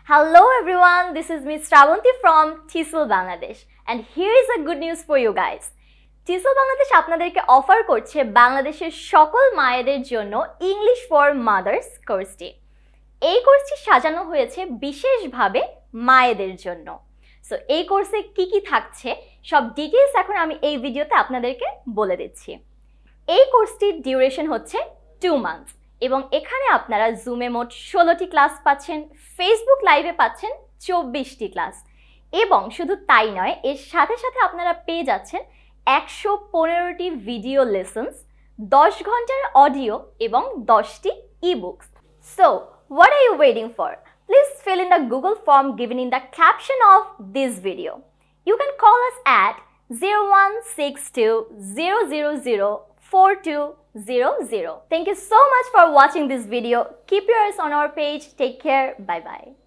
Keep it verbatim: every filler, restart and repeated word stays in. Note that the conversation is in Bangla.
Hello everyone, this is Miss Shravanti from Tesol Bangladesh and here is a good news for you guys. Tesol Bangladesh আপনাদেরকে অফার করছে বাংলাদেশের সকল মায়েদের জন্য ইংলিশ ফর মাদার্স কোর্সটি। এই কোর্সটি সাজানো হয়েছে বিশেষভাবে মায়েদের জন্য। সো এই কোর্সে কি কি থাকছে সব ডিটেইলস এখন আমি এই ভিডিওতে আপনাদেরকে বলে দিচ্ছি। এই কোর্সটির ডিউরেশন হচ্ছে টু মান্থস এবং এখানে আপনারা জুমে মোট ষোলোটি ক্লাস পাচ্ছেন, ফেসবুক লাইভে পাচ্ছেন চব্বিশটি ক্লাস এবং শুধু তাই নয়, এর সাথে সাথে আপনারা পেয়ে যাচ্ছেন একশো পনেরোটি ভিডিও লেসন্স, দশ ঘন্টার অডিও এবং দশটি ebooks. So what are you waiting for? Please fill in the Google form given in the caption of this video. You can call us at zero one six two zero zero zero four two zero zero. Thank you so much for watching this video. Keep your eyes on our page. Take care. Bye bye.